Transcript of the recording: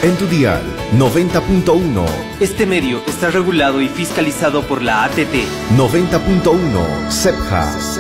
En tu dial 90.1. Este medio está regulado y fiscalizado por la ATT. 90.1 CEPJA.